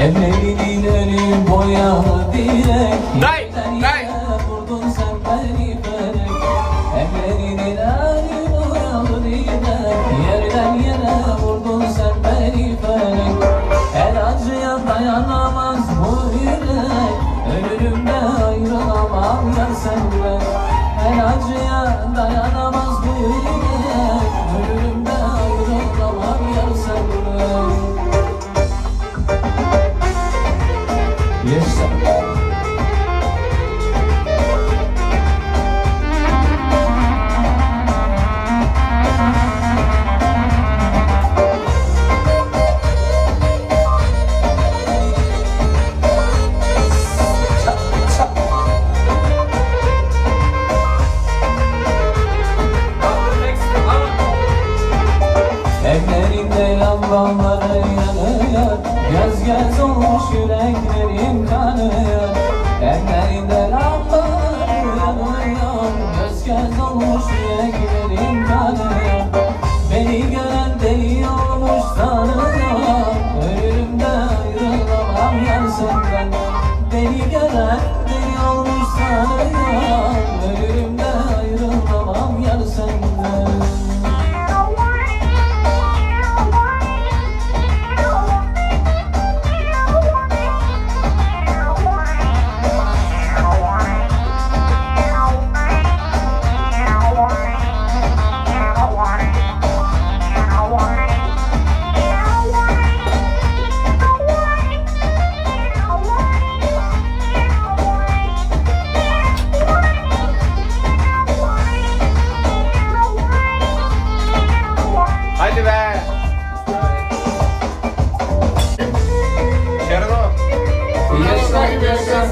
Evlerinin önü boyalı direk. Day, day. Vurdun sen beni felek. Evlerinin önü boyalı direk. Yerden yere vurdun sen beni felek. El acıya dayanamaz bu yürek. Ölürüm de ayrılamam ya senden. El acıya dayanamaz bu yürek. Ölürüm de ayrılamam ya senden. Yes, sir. Evlerinde lambaları yanıyor. Göz göz olmuş yüreklerim kanıyor. Evlerinde lambaları yanıyor. Göz göz olmuş yüreklerim kanıyor. Beni gören deli olmuş sanıyor. Ölürüm de ayrılamam yar senden. Beni gören deli olmuş sanıyor. Ölürüm de ayrılamam yar senden. Hadi be. Şerdo. Yaşlar yaşlar.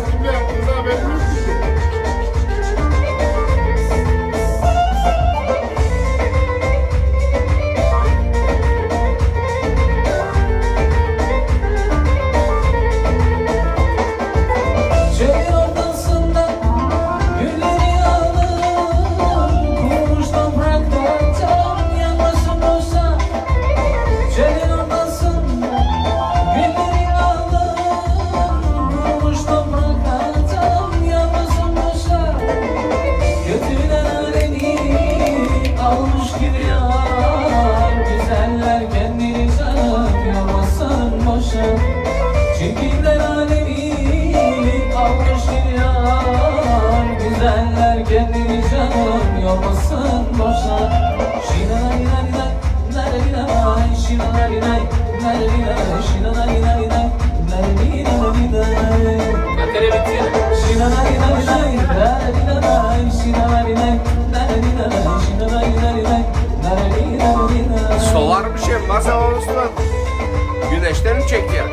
Çölün ortasında gülleri alır. Kurumuş toprakta tam yanmasın boşa. Çölün ortasında gülleri alır. Kurumuş toprakta tam yanmasın boşa. Kötüler alemi almış gidiyor. Güzeller kendini sanıp yormasın boşa. Çirkinler alemi almış gidiyor. Güzeller kendini canım yormasın boşa. Şinanay narinay, şinanay narinay, şinanay narinay, narinay. Batarya bitti. Şinanay narinay, narinay, şinanay narinay, şinanay narinay, narinay. Solarmış ya masa olmuşlar. Güneşten mi çekiyor?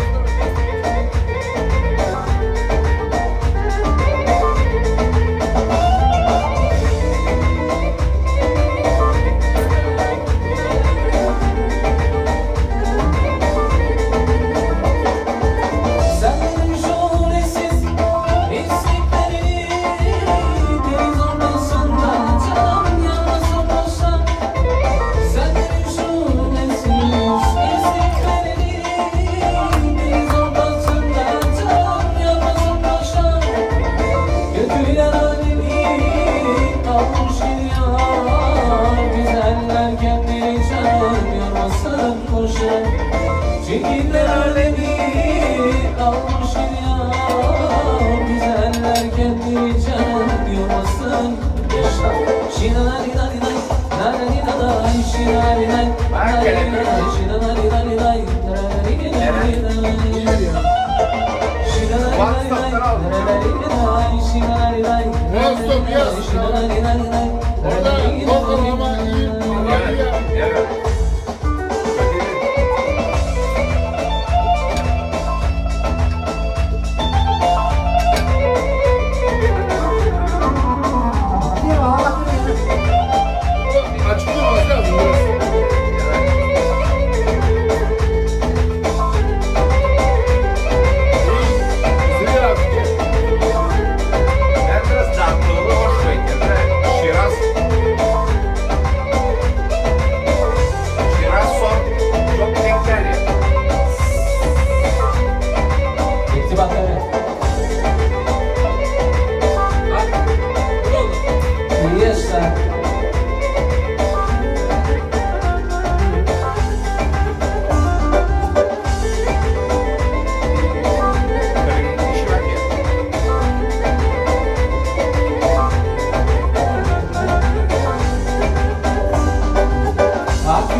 Sen benim şöylesiz isteklerini deniz ortasında canım yanmasın boşa. Sen benim şöylesiz isteklerini deniz ortasında canım yanmasın boşa. Kötüler alemi almış gidiyor. Güzeller kendini canım yormasın boşa. Çirkinler alemi almış gidiyor. Güzeller kendini canım yormasın boşa. Şinanarinay, narinay, şinanarinay, narinay, şinanarinay, Biraz daha hoş bekle.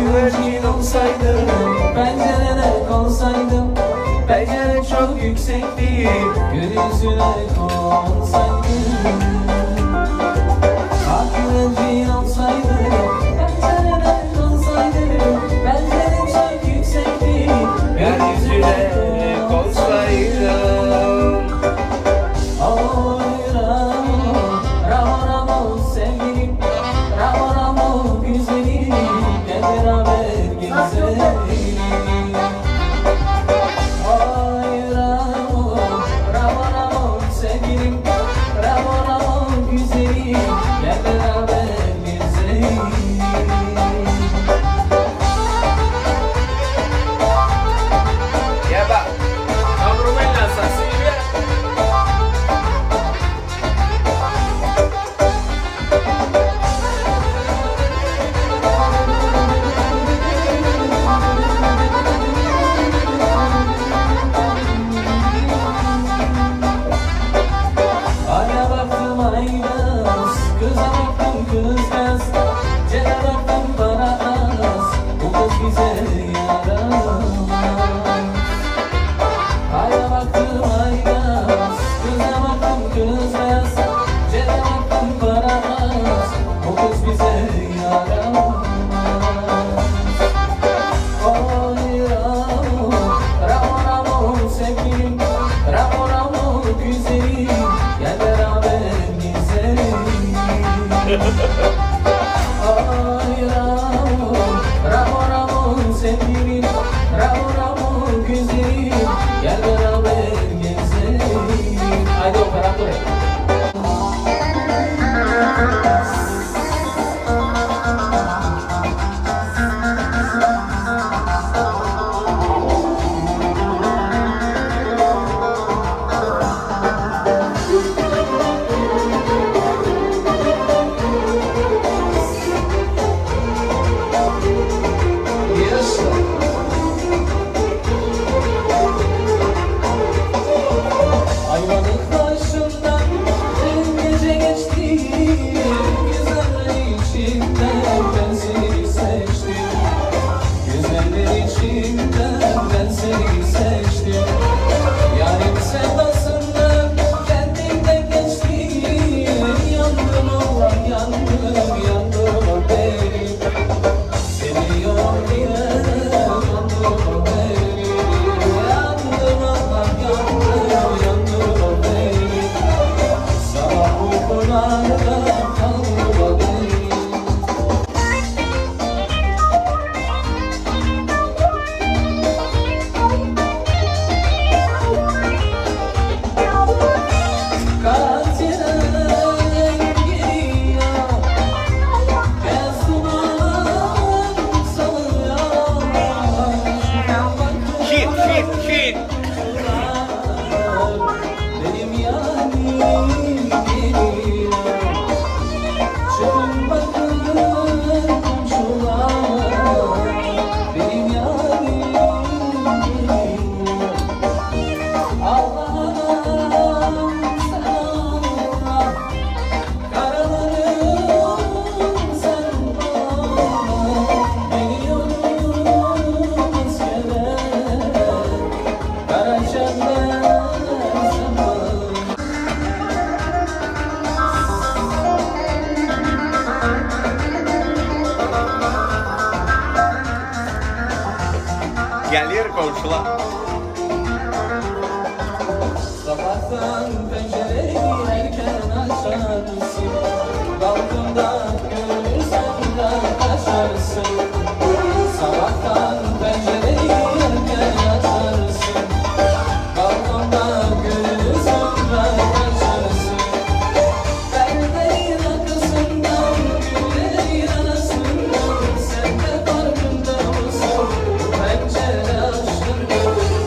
güvercin olsaydım, pencerede kalsaydım, pencere çok yüksekti, gökyüzüne konsaydım. Ah güvercin olsaydım, pencerede kalsaydım, pencere çok yüksekti, gökyüzüne konsaydım. Oy Ramo, Ramo Ramo sevgilim, Ramo Ramo güzelim, gel beraber gezelim. Oy Ramo, Ramo Ramo sevgilim, Ramo Ramo güzelim, gel beraber gezelim. Ya bak. Kavrulma lançası gibi. Aya baktım aynaz, kıza baktım kızmaz, cebe baktım bana az, bu kız bize yaramaz. Aya baktım aynaz, kıza baktım kızmaz, cebe baktım bana az, bu kız bize yaramaz. Oy Ramo, Ramo Ramo sevgilim, Ramo Ramo güzelim, gel beraber gezelim. Oy Ramo, Ramo Ramo sevgilim, Ramo Ramo güzelim, gel beraber gezelim. Haydi operatör. Yes. Ayvalık başından dün gece geçti, güzeller içinden ben seni seçtim. Güzeller içinden ben seni seçtim. Yarın sevdasından kendimden geçtim. Yandım Allah yandım, yandım o benim. Seviyor diye yandım o benim. Yandım Allah yandım, yandım o benim. Sabah uykularda kaldı o benim. Karantina'dan geliyor, gez duman salıyor. Shit, shit, shit. Benim yarim geliyor. Çıkın bakın komşular, benim yarim geliyor. Allah'ım sen Allah, karalarım sen Allah. Geliyorum askere, kara çember sen Allah. Gelir komşular. Sabahtan pencereyi erken açarsın, balkonda görürsen de kaçarsın. Sabahtan pencereyi erken açarsın, balkonda görürsen de kaçarsın. Perdenin arkasından, güllerin arasından, sen de farkında mısın? Pencere açtın,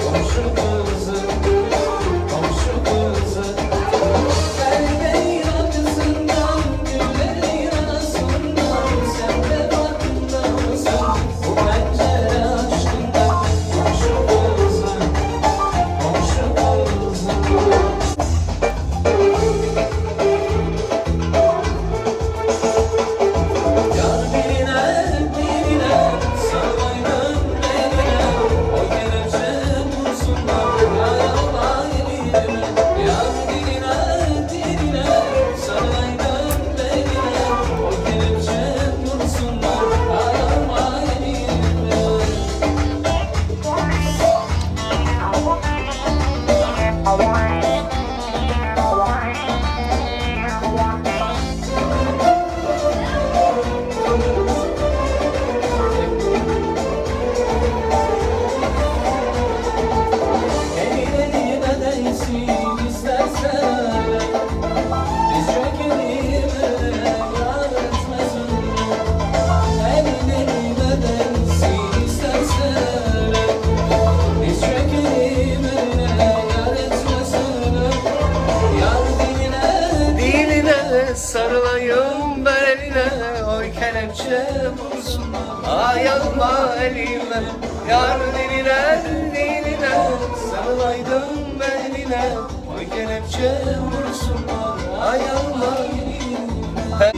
ayağıma elime, yar diline diline, sarılaydım beline, oy kelepçe vursunlar ayağıma elime.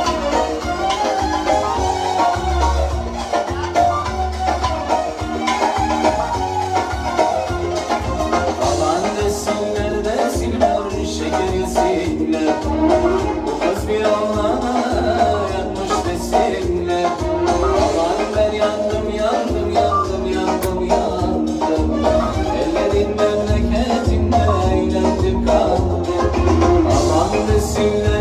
Aman desinler desinler şeker yesinler, bu kız bir oğlana yanmış desinler. Aman ben yandım yandım yandım yandım yandım, ellerin memleketinde eğlendim kaldım. Aman desinler